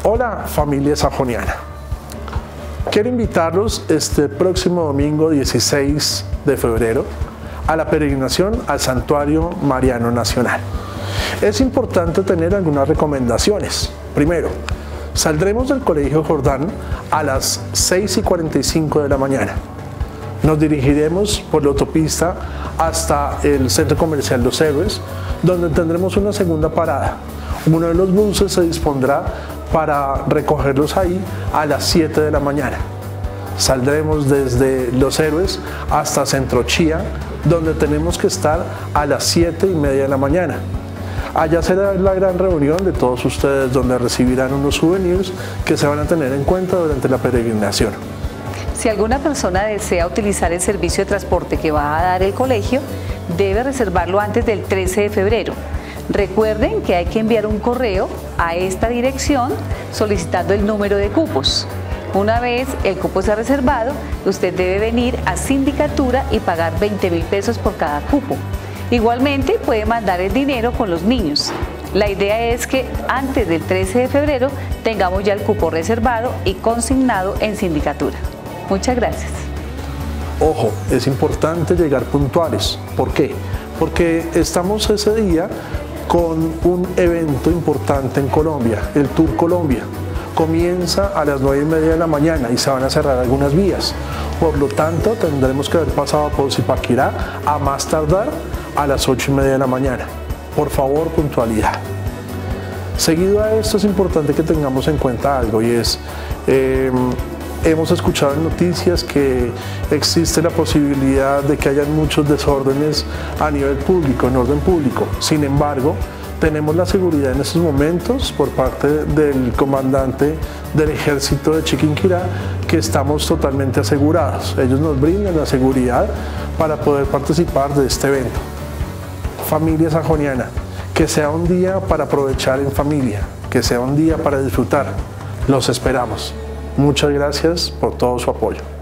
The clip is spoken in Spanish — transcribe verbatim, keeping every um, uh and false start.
Hola familia sajoniana, quiero invitarlos este próximo domingo dieciséis de febrero a la peregrinación al Santuario Mariano Nacional. Es importante tener algunas recomendaciones. Primero, saldremos del Colegio Jordán a las seis y cuarenta y cinco de la mañana. Nos dirigiremos por la autopista hasta el Centro Comercial Los Héroes, donde tendremos una segunda parada. Uno de los buses se dispondrá para recogerlos ahí a las siete de la mañana. Saldremos desde Los Héroes hasta Centro Chía, donde tenemos que estar a las siete y media de la mañana. Allá será la gran reunión de todos ustedes, donde recibirán unos souvenirs que se van a tener en cuenta durante la peregrinación. Si alguna persona desea utilizar el servicio de transporte que va a dar el colegio, debe reservarlo antes del trece de febrero. Recuerden que hay que enviar un correo a esta dirección solicitando el número de cupos. Una vez el cupo sea reservado, usted debe venir a Sindicatura y pagar veinte mil pesos por cada cupo. Igualmente puede mandar el dinero con los niños. La idea es que antes del trece de febrero tengamos ya el cupo reservado y consignado en Sindicatura. Muchas gracias. Ojo, es importante llegar puntuales. ¿Por qué? Porque estamos ese día con un evento importante en Colombia, el Tour Colombia. Comienza a las nueve y media de la mañana y se van a cerrar algunas vías. Por lo tanto, tendremos que haber pasado por Zipaquirá a más tardar a las ocho y media de la mañana. Por favor, puntualidad. Seguido a esto, es importante que tengamos en cuenta algo, y es, eh, hemos escuchado en noticias que existe la posibilidad de que hayan muchos desórdenes a nivel público, en orden público. Sin embargo, tenemos la seguridad en estos momentos por parte del comandante del ejército de Chiquinquirá, que estamos totalmente asegurados. Ellos nos brindan la seguridad para poder participar de este evento. Familia sajoniana, que sea un día para aprovechar en familia, que sea un día para disfrutar. Los esperamos. Muchas gracias por todo su apoyo.